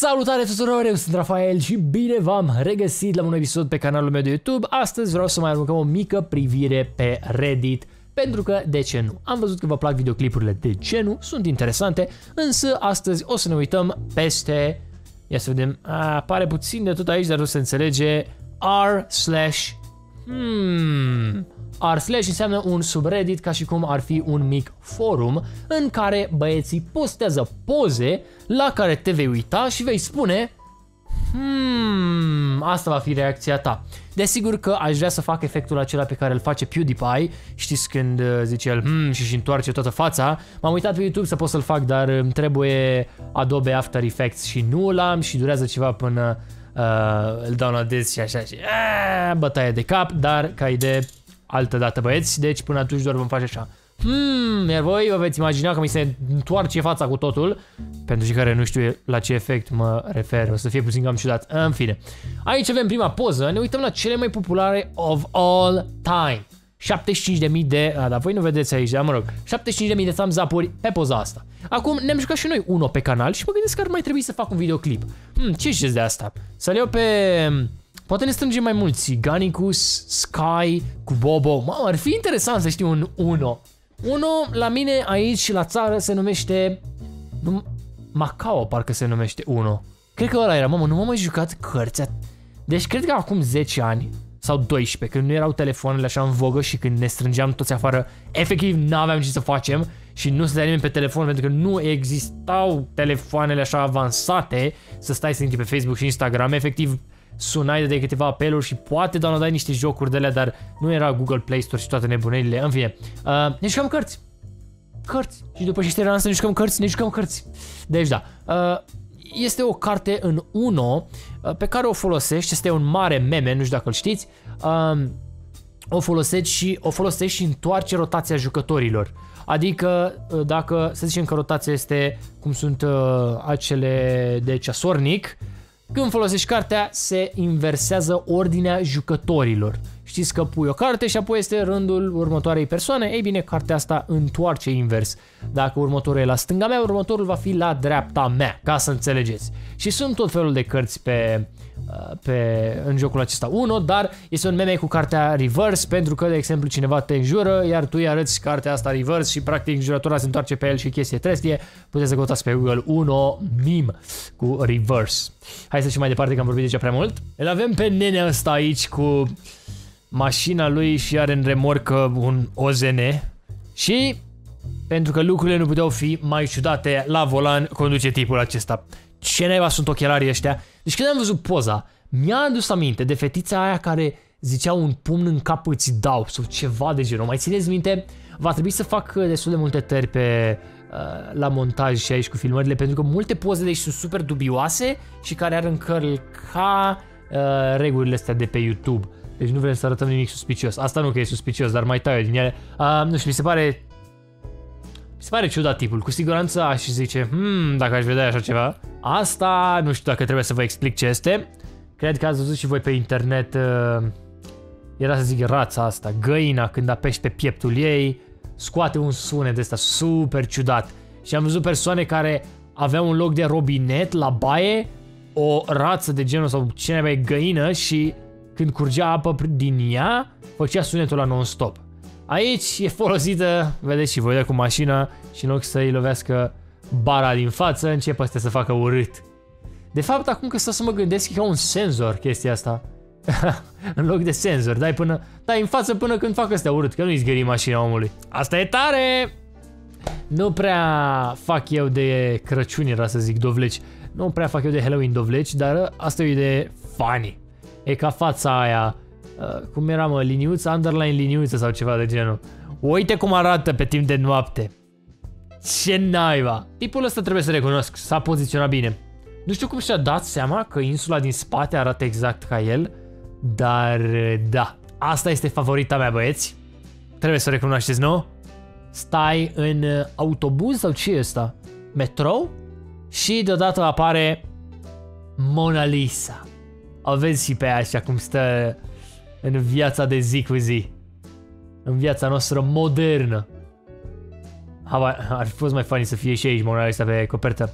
Salutare tuturor, eu sunt Rafael și bine v-am regăsit la un episod pe canalul meu de YouTube. Astăzi vreau să mai aruncăm o mică privire pe Reddit, pentru că, de ce nu? Am văzut că vă plac videoclipurile, de ce nu? Sunt interesante, însă astăzi o să ne uităm peste... Ia să vedem, apare puțin de tot aici, dar nu se înțelege. R/ înseamnă un subreddit, ca și cum ar fi un mic forum în care băieții postează poze la care te vei uita și vei spune asta va fi reacția ta. Desigur că aș vrea să fac efectul acela pe care îl face PewDiePie. Știți când zice el și întoarce toată fața. M-am uitat pe YouTube să pot să-l fac, dar îmi trebuie Adobe After Effects și nu l-am și durează ceva până îl downloadez și așa și bătaie de cap, dar ca idee altă dată, băieți, deci până atunci doar vom face așa. Iar voi vă veți imagina că mi se întoarce fața cu totul. Pentru cei care nu știu la ce efect mă refer, o să fie puțin cam ciudat. În fine, aici avem prima poză, ne uităm la cele mai populare of all time. 75.000 de... dar voi nu vedeți aici, dar mă rog, 75.000 de thumbs up-uri pe poza asta. Acum ne-am jucat și noi Uno pe canal și mă gândesc că ar mai trebui să fac un videoclip. Ce ziceți de asta? Să-l iau pe... Poate ne strângem mai mulți, Ganicus, Sky, cu Bobo. Mamă, ar fi interesant să știu un Uno. Uno la mine aici la țară se numește... Macao parcă se numește Uno. Cred că ăla era, mamă, nu m-am mai jucat cărți. Deci cred că acum 10 ani sau 12, când nu erau telefoanele așa în vogă și când ne strângeam toți afară, efectiv n-aveam ce să facem și nu stătea nimeni pe telefon pentru că nu existau telefoanele așa avansate să stai să intri pe Facebook și Instagram, efectiv sunai de câteva apeluri și poate downloadai niște jocuri de alea, dar nu era Google Play Store și toate nebunelile. În fine, ne jucăm cărți. Și după ce terminăm să ne jucăm cărți, ne jucăm cărți. Deci da, este o carte în Uno pe care o folosești, este un mare meme, nu știu dacă îl știți. O folosești și întoarce rotația jucătorilor. Adică dacă, să zicem că rotația este cum sunt acele de ceasornic, când folosești cartea, se inversează ordinea jucătorilor. Știți că pui o carte și apoi este rândul următoarei persoane? Ei bine, cartea asta întoarce invers. Dacă următorul e la stânga mea, următorul va fi la dreapta mea, ca să înțelegeți. Și sunt tot felul de cărți în jocul acesta Uno, dar este un meme cu cartea reverse, pentru că, de exemplu, cineva te înjură, iar tu îi arăți cartea asta reverse și, practic, înjurătura se întoarce pe el și chestie trestie. Puteți să căutați pe Google Uno meme cu reverse. Hai să zicem mai departe, că am vorbit deja prea mult. Îl avem pe nenea ăsta aici cu mașina lui și are în remorcă un OZN și, pentru că lucrurile nu puteau fi mai ciudate, la volan conduce tipul acesta. Ce naiba sunt ochelarii ăștia? Deci când am văzut poza, mi-a adus aminte de fetița aia care zicea un pumn în cap îți dau sau ceva de genul. Mai țineți minte? Va trebui să fac destul de multe tări la montaj și aici cu filmările, pentru că multe poze de aici sunt super dubioase și care ar încălca regulile astea de pe YouTube. Deci nu vrem să arătăm nimic suspicios. Asta nu că e suspicios, dar mai tai din ele. Nu știu, mi se pare ciudat tipul. Cu siguranță aș zice, dacă aș vedea așa ceva. Asta nu știu dacă trebuie să vă explic ce este. Cred că ați văzut și voi pe internet. Era să zic rața asta, găina, când apeși pe pieptul ei, scoate un sunet de ăsta super ciudat. Și am văzut persoane care aveau un loc de robinet la baie, o rață de genul sau ce mai găină și când curgea apă din ea, făcea sunetul la non-stop. Aici e folosită, vedeți și voi, cu mașina și în loc să-i lovească bara din față, începe astea să facă urât. De fapt, acum că stau să mă gândesc, e ca un senzor chestia asta. În loc de senzor, dai în față până când fac astea urât, că nu-i zgări mașina omului. Asta e tare! Nu prea fac eu de Crăciun, era să zic, dovleci. Nu prea fac eu de Halloween dovleci, dar asta e o idee funny. E ca fața aia, cum era mă, liniuță, underline liniuță sau ceva de genul. Uite cum arată pe timp de noapte. Ce naiba! Tipul ăsta trebuie să recunosc, s-a poziționat bine. Nu știu cum și-a dat seama că insula din spate arată exact ca el, dar da, asta este favorita mea, băieți. Trebuie să o recunoașteți, nu? Stai în autobuz sau ce e ăsta? Metrou? Și deodată apare Mona Lisa. O vezi și pe aia așa cum stă în viața de zi cu zi. În viața noastră modernă. Ar fi fost mai funny să fie și aici Mona Lisa pe copertă.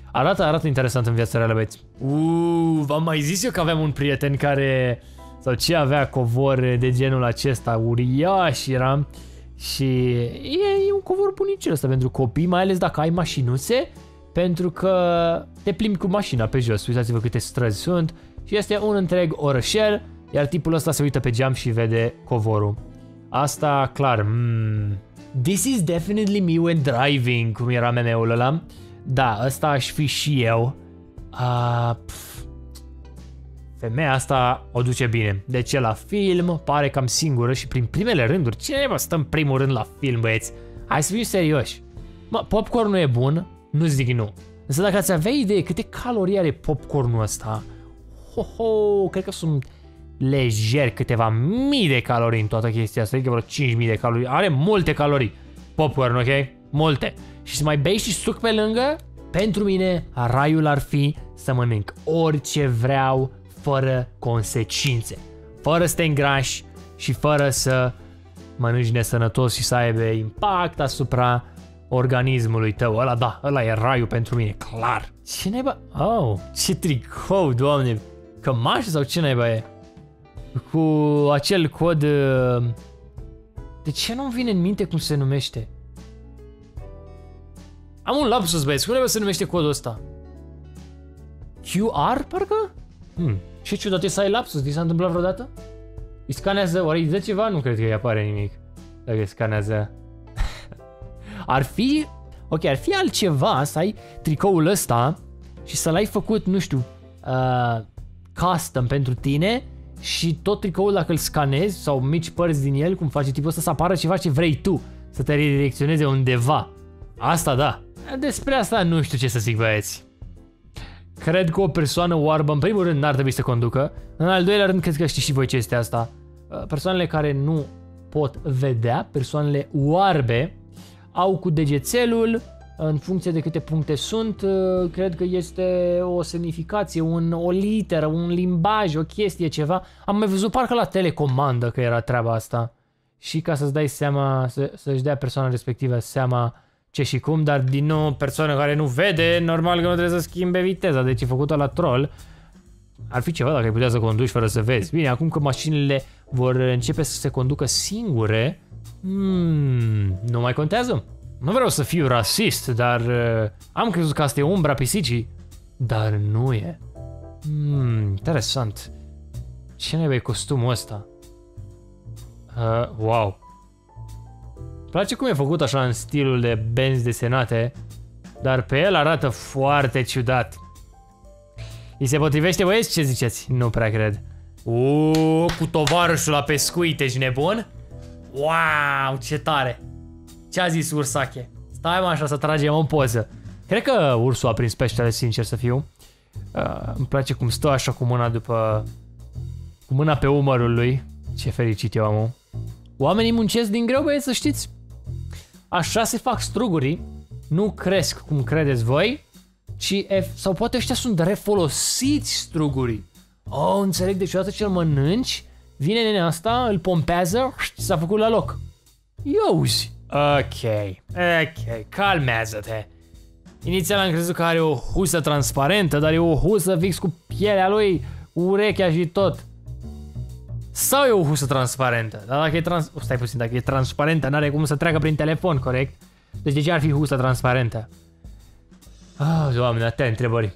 Arată interesant în viața reală, băieți. V-am mai zis eu că aveam un prieten care, sau ce, avea covor de genul acesta, uriaș era. Și e un covor bunicel ăsta pentru copii, mai ales dacă ai mașinuțe, pentru că te plimbi cu mașina pe jos. Uitați-vă câte străzi sunt și este un întreg orășel, iar tipul ăsta se uită pe geam și vede covorul. Asta, clar, this is definitely me when driving, cum era meme-ul ăla. Da, ăsta aș fi și eu. Femeia asta o duce bine. Deci la film pare cam singură și prin primele rânduri. Cine vă stă în primul rând la film, băieți? Hai să fim serioși. Mă, popcornul e bun, nu zic nu. Însă dacă ați avea idee câte calorii are popcornul ăsta, cred că sunt lejer câteva mii de calorii în toată chestia asta, adică vreo 5000 de calorii. Are multe calorii. Popcorn, ok? Multe. Și să mai bei și suc pe lângă? Pentru mine, raiul ar fi să mănânc orice vreau, fără consecințe. Fără să te îngrași și fără să mănânci nesănătos și să aibă impact asupra organismului tău. Ăla, da, ăla e raiul pentru mine, clar. Ce naiba? Oh, ce tricou, doamne. Cămașă sau ce naiba e? Cu acel cod... De ce nu-mi vine în minte cum se numește? Am un lapsus, băieți. Cum se numește codul ăsta? QR, parcă? Ce ciudat e să ai lapsus. Ți s-a întâmplat vreodată? Îi scanează, oare îi dă ceva? Nu cred că îi apare nimic. Dacă îi scanează. Ar fi... Ok, ar fi altceva să ai tricoul ăsta și să l-ai făcut, nu știu, custom pentru tine și tot tricoul, dacă îl scanezi sau mici părți din el, cum face tipul ăsta, să apară ceva ce vrei tu, să te redirecționeze undeva. Asta da. Despre asta nu știu ce să zic, băieți. Cred că o persoană oarbă, în primul rând, n-ar trebui să conducă. În al doilea rând, cred că știți și voi ce este asta. Persoanele care nu pot vedea, persoanele oarbe, au cu degețelul, în funcție de câte puncte sunt, cred că este o semnificație, o literă, un limbaj, o chestie, ceva. Am mai văzut parcă la telecomandă că era treaba asta. Și ca să-ți dai seama, să-și dea persoana respectivă seama ce și cum, dar din nou, persoana care nu vede, normal că nu trebuie să schimbe viteza, deci e făcută la troll. Ar fi ceva dacă ai putea să conduci fără să vezi. Bine, acum că mașinile vor începe să se conducă singure, nu mai contează. Nu vreau să fiu rasist, dar am crezut că asta e umbra pisicii, dar nu e. Interesant. Ce naiba e costumul ăsta? Wow. Îmi place cum e făcut așa în stilul de benzi desenate, dar pe el arată foarte ciudat. Îi se potrivește, băieți? Ce ziceți? Nu prea cred. Cu tovarășul la pescuit, ești nebun? Wow, ce tare! Ce a zis Ursache? Stai mă așa să tragem o poză. Cred că ursul a prins peștele, sincer să fiu. Îmi place cum stă așa cu mâna după... cu mâna pe umărul lui. Ce fericit eu am. Oamenii muncesc din greu, băieți, să știți. Așa se fac strugurii. Nu cresc cum credeți voi, ci sau poate ăștia sunt refolosiți strugurii. Înțeleg, deci odată ce îl mănânci, vine nenea asta, îl pompează și s-a făcut la loc. Iauzi. Ok, calmează-te. Inițial am crezut că are o husă transparentă, dar e o husă fix cu pielea lui, urechea și tot. Sau e o husă transparentă? Dar dacă e stai puțin, dacă e transparentă, n-are cum să treacă prin telefon, corect? Deci de ce ar fi husă transparentă? Doamne, atâtea întrebări.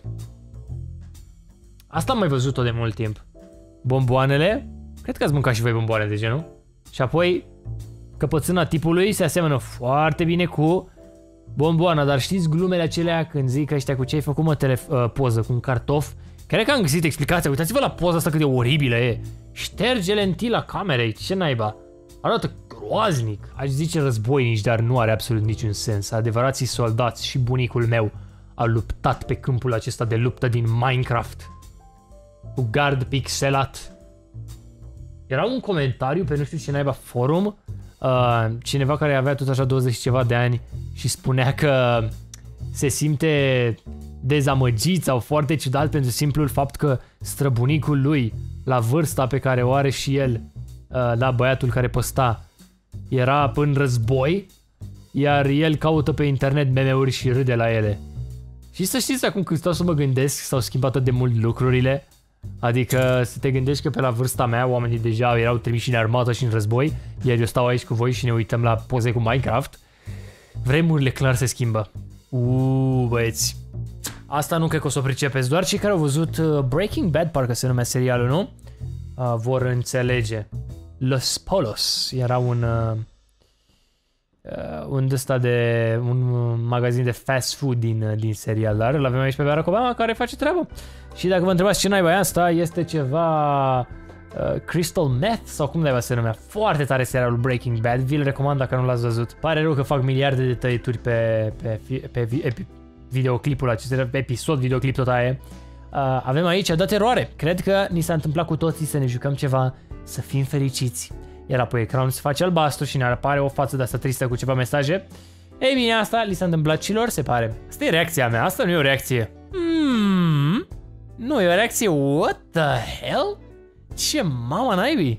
Asta am mai văzut-o de mult timp. Bomboanele? Cred că ați mâncat și voi bomboane de genul. Și apoi, căpățâna tipului se aseamănă foarte bine cu bomboana, dar știți glumele acelea când zic ăștia cu ce ai făcut, mă, poză cu un cartof? Cred că am găsit explicația. Uitați-vă la poza asta cât de oribilă e. Șterge lentila camerei, ce naiba. Arată groaznic. Aș zice războinici, dar nu are absolut niciun sens. Adevărații soldați și bunicul meu au luptat pe câmpul acesta de luptă din Minecraft. Cu gard pixelat. Era un comentariu pe nu știu ce naiba forum. Cineva care avea tot așa 20 ceva de ani și spunea că se simte dezamăgit sau foarte ciudat pentru simplul fapt că străbunicul lui, la vârsta pe care o are și el, la băiatul care posta, era în război, iar el caută pe internet meme-uri și râde la ele. Și să știți acum când stau să mă gândesc, s-au schimbat atât de mult lucrurile. Adică să te gândești că pe la vârsta mea oamenii deja erau trimiși în armată și în război, iar eu stau aici cu voi și ne uităm la poze cu Minecraft. Vremurile clar se schimbă. Băieți. Asta nu cred că o să o pricepeți, doar cei care au văzut Breaking Bad, parcă se numea serialul, nu? Vor înțelege. Los Polos era un magazin de fast food din serial, dar îl avem aici pe Barack Obama care face treabă. Și dacă vă întrebați ce naiba e asta, este ceva Crystal Meth sau cum naiba se numea. Foarte tare serialul Breaking Bad, vi-l recomand dacă nu l-ați văzut. Pare rău că fac miliarde de tăieturi pe videoclipul acesta, pe episod, videoclip tot aia. Avem aici dat eroare. Cred că ni s-a întâmplat cu toții să ne jucăm ceva, să fim fericiți. Iar apoi ecranul se face albastru și ne apare o față de asta tristă cu ceva mesaje. Ei bine, asta li s-a întâmplat celor, se pare. Asta e reacția mea, asta nu e o reacție. Nu, e o reacție. What the hell? Ce mama naibii?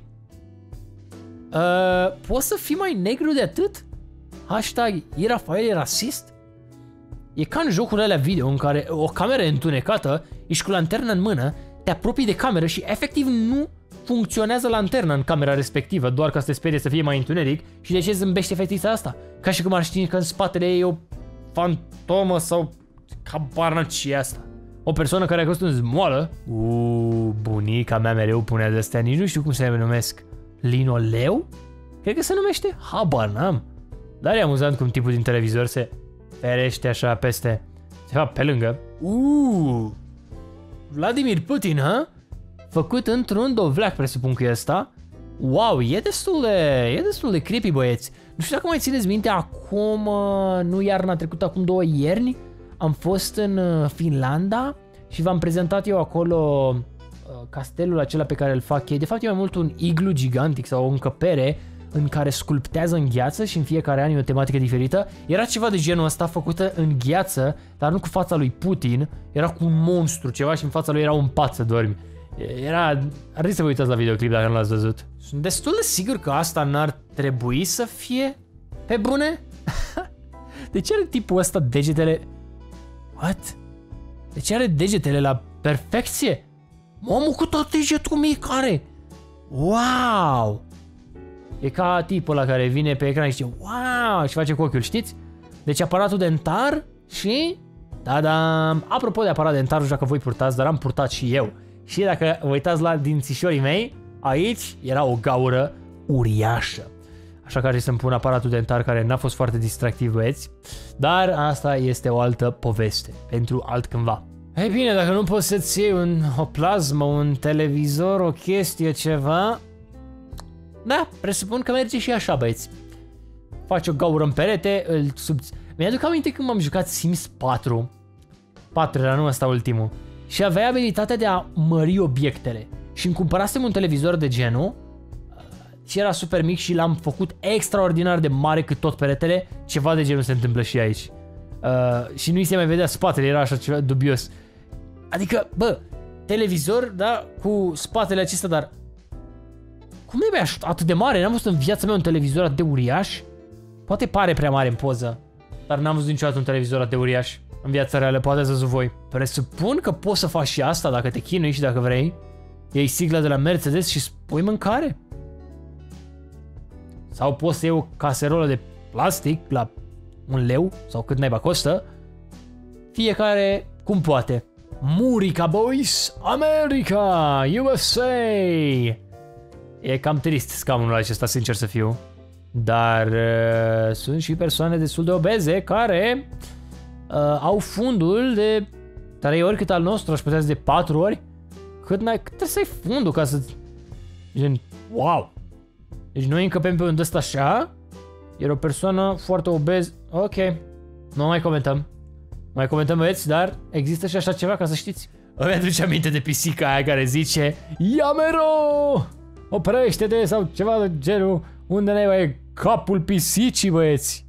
Poți să fii mai negru de atât? Hashtag Irafael e rasist? E ca în jocurile alea video în care o cameră întunecată, ești cu lanterna în mână, te apropii de cameră și efectiv nu funcționează lanterna în camera respectivă, doar ca să te sperie să fie mai întuneric. Și de ce zâmbește fetița asta? Ca și cum ar ști că în spatele ei e o fantomă sau habar ce e asta. O persoană care a căzut în zmoală. Bunica mea mereu punea de astea, nici nu știu cum se numesc. Linoleu? Cred că se numește, habar n-am. Dar e amuzant cum tipul din televizor se ferește așa peste, de fapt pe lângă. Vladimir Putin, ha? Făcut într-un dovleac, presupun că e ăsta. Wow, e destul de creepy, băieți. Nu știu dacă mai țineți minte, acum, nu iarna trecută, acum 2 ierni, am fost în Finlanda și v-am prezentat eu acolo castelul acela pe care îl fac ei. De fapt e mai mult un iglu gigantic sau o încăpere în care sculptează în gheață și în fiecare an e o tematică diferită. Era ceva de genul ăsta făcută în gheață, dar nu cu fața lui Putin, era cu un monstru ceva și în fața lui era un pat să dormi. Ar trebui să vă uitați la videoclip dacă nu l-ați văzut. Sunt destul de sigur că asta n-ar trebui să fie pe bune. De ce are tipul ăsta degetele? What? De ce are degetele la perfecție? Omul cu tot degetul mic are. Wow! E ca tipul ăla care vine pe ecran și zice wow și face cu ochiul, știți? Deci aparatul dentar și... Ta-dam! Apropo de aparat dentar, nu știu dacă voi purtați, dar am purtat și eu. Și dacă vă uitați la dințișorii mei, aici era o gaură uriașă. Așa că ar să-mi pun aparatul dentar care n-a fost foarte distractiv, băieți. Dar asta este o altă poveste, pentru altcândva. Ei bine, dacă nu poți să-ți iei o plasmă, un televizor, o chestie, ceva... Da, presupun că merge și așa, băieți. Faci o gaură în perete, îl Mi-aduc aminte când m-am jucat Sims 4. 4 era, nu ăsta ultimul. Și aveai abilitatea de a mări obiectele. Și îmi cumpărasem un televizor de genul și era super mic și l-am făcut extraordinar de mare cât tot peretele. Ceva de genul se întâmplă și aici. Și nu-i se mai vedea spatele, era așa ceva dubios. Adică, bă, televizor, da, cu spatele acesta, dar... Cum e atât de mare? N-am văzut în viața mea un televizor atât de uriaș. Poate pare prea mare în poză, dar n-am văzut niciodată un televizor atât de uriaș în viața reală, poate ați văzut voi. Presupun că poți să faci și asta dacă te chinui și dacă vrei. Iei sigla de la Mercedes și spui mâncare. Sau poți să iei o caserolă de plastic la 1 leu sau cât naiba costă. Fiecare cum poate. Murica, boys! America! USA! E cam trist scaunul acesta, sincer să fiu. Dar sunt și persoane destul de obeze care au fundul de 3 ori cât al nostru, aș putea zice de 4 ori. Cât trebuie să ai fundul ca să... Gen, wow! Deci noi încăpem pe un ăsta așa. Era o persoană foarte obez. Ok, nu mai comentăm. Mai comentăm, băieți, dar există și așa ceva, ca să știți. Îmi aduce aminte de pisica aia care zice Iamero! Oprește-te sau ceva de genul. Unde n-ai e capul pisicii, băieți?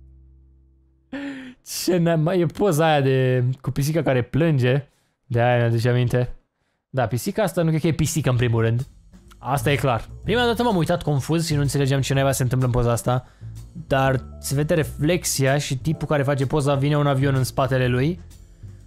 Ce n-ai, e poza aia cu pisica care plânge. De aia mi-aduce aminte. Da, pisica asta nu cred că e pisică în primul rând. Asta e clar. Prima dată m-am uitat confuz și nu înțelegeam ce naiba se întâmplă în poza asta. Dar se vede reflexia și tipul care face poza vine un avion în spatele lui.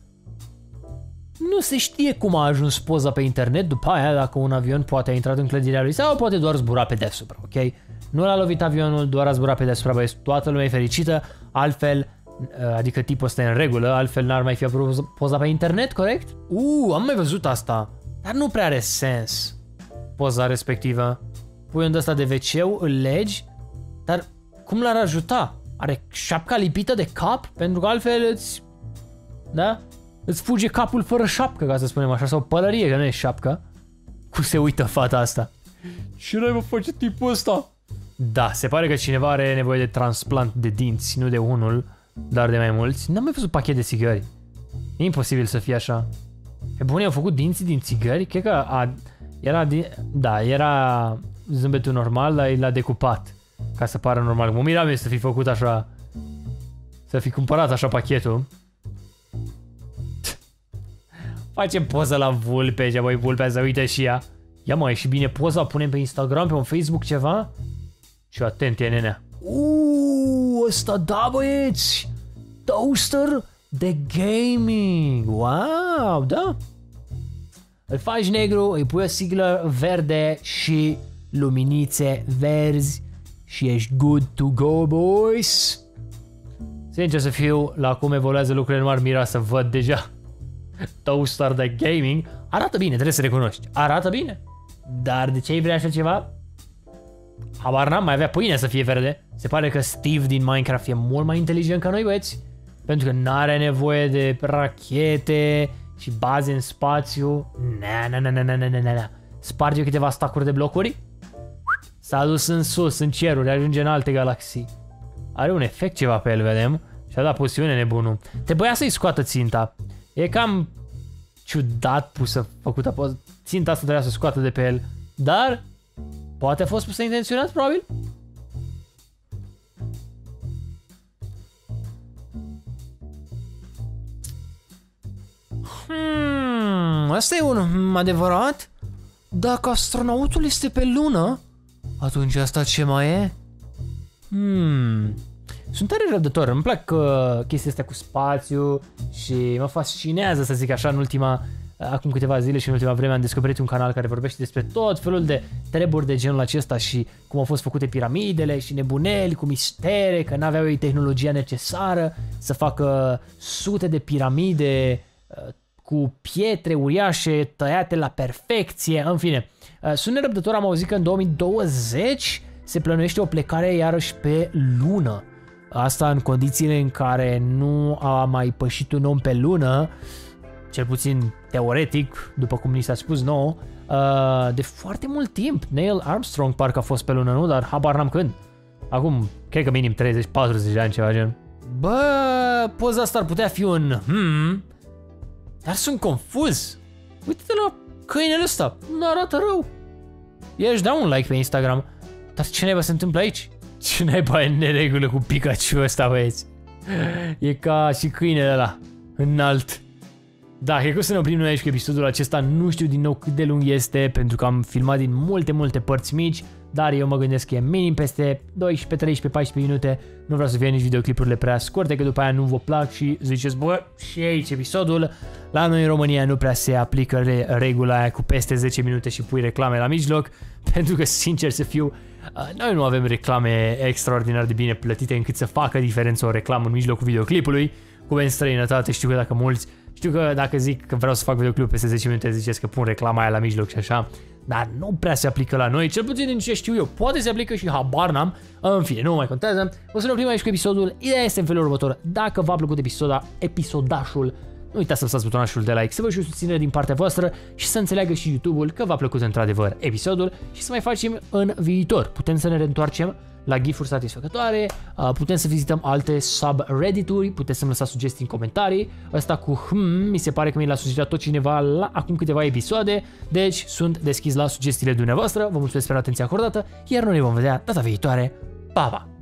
Nu se știe cum a ajuns poza pe internet, după aia dacă un avion poate a intrat în clădirea lui sau poate doar zbura pe deasupra, ok? Nu l-a lovit avionul, doar a zburat pe deasupra, băieți, toată lumea e fericită, altfel, adică tipul ăsta e în regulă, altfel n-ar mai fi apărut poza pe internet, corect? Am mai văzut asta, dar nu prea are sens poza respectivă. Pui un ăsta de WC, îl legi, dar cum l-ar ajuta? Are șapca lipită de cap? Pentru că altfel îți... Da? Îți fuge capul fără șapcă, ca să spunem așa, sau pălărie, că nu e șapcă. Cum se uită fata asta? Ce n-ai mă face tipul ăsta? Da, se pare că cineva are nevoie de transplant de dinți, nu de unul, dar de mai mulți. N-am mai văzut pachet de țigări. E imposibil să fie așa. Pe bune, au făcut dinții din țigări? Cred că era zâmbetul normal, dar l-a decupat ca să pară normal. Mă miram să fi făcut așa, să fi cumpărat așa pachetul. Facem poză la vulpe și apoi vulpea să uite și ea. Ia mă, e și bine poza, punem pe Instagram, pe un Facebook ceva? Și atent e nenea. Ăsta da, băieți! Toaster de gaming! Wow, da! Îl faci negru, îi pui o siglă verde și luminițe verzi și ești good to go, boys! Sincer să fiu, la cum evoluează lucrurile nu m-ar mira să văd deja toaster de gaming. Arată bine, trebuie să recunoști. Arată bine. Dar de ce ai vrea așa ceva? Habar n-am, mai avea pâine să fie verde. Se pare că Steve din Minecraft e mult mai inteligent ca noi, băieți. Pentru că n-are nevoie de rachete și baze în spațiu. Na. Sparge câteva stacuri de blocuri. S-a dus în sus, în ceruri, ajunge în alte galaxii. Are un efect ceva pe el, vedem. Și-a dat poțiune nebunul. Trebuia să-i scoată ținta. E cam ciudat pusă, făcută poză. Ținta asta trebuia să scoată de pe el. Dar poate a fost pusă intenționat, probabil. Asta e un adevărat? Dacă astronautul este pe lună, atunci asta ce mai e? Sunt tare răbdător, îmi plac chestia astea cu spațiu și mă fascinează, să zic așa, acum câteva zile și în ultima vreme am descoperit un canal care vorbește despre tot felul de treburi de genul acesta și cum au fost făcute piramidele și nebuneli cu mistere, că n-aveau ei tehnologia necesară să facă sute de piramide cu pietre uriașe tăiate la perfecție, în fine. Sunt nerăbdător, am auzit că în 2020 se plănuiește o plecare iarăși pe lună. Asta în condițiile în care nu a mai pășit un om pe lună, cel puțin teoretic, după cum ni s-a spus nouă, de foarte mult timp. Neil Armstrong parcă a fost pe lună, nu? Dar habar n-am când. Acum, cred că minim 30-40 de ani, ceva gen. Bă, poza asta ar putea fi un dar sunt confuz. Uite-te la câinele ăsta, nu arată rău. I-aș da un like pe Instagram. Dar ce naiba se întâmplă aici? Ce naiba e în neregulă cu Pikachu ăsta, băieți? E ca și câinele ăla, înalt. Da, cred că o să ne oprim noi aici cu episodul acesta. Nu știu din nou cât de lung este, pentru că am filmat din multe părți mici, dar eu mă gândesc că e minim peste 12, 13, 14 minute. Nu vreau să fie nici videoclipurile prea scurte, că după aia nu vă plac și ziceți, bă, și aici episodul. La noi în România nu prea se aplică regula aia cu peste 10 minute și pui reclame la mijloc, pentru că, sincer să fiu, noi nu avem reclame extraordinar de bine plătite încât să facă diferență o reclamă în mijlocul videoclipului. Cum în străinătate, știu că dacă zic că vreau să fac videoclip peste 10 minute, ziceți că pun reclama aia la mijloc și așa, dar nu prea se aplică la noi, cel puțin din ce știu eu. Poate se aplică și habar n-am, în fine, nu mai contează. O să ne oprim aici cu episodul. Ideea este în felul următor: dacă v-a plăcut episodașul, nu uitați să apăsați butonul de like, să vă și o susținere din partea voastră și să înțeleagă și YouTube-ul că v-a plăcut într-adevăr episodul și să mai facem în viitor. Putem să ne reîntoarcem la gif-uri satisfăcătoare, putem să vizităm alte subreddit-uri, puteți să-mi lăsați sugestii în comentarii. Ăsta cu mi se pare că mi l-a sugerat tot cineva la acum câteva episoade, deci sunt deschis la sugestiile dumneavoastră. Vă mulțumesc pentru atenția acordată, iar noi ne vom vedea data viitoare. Pa, pa!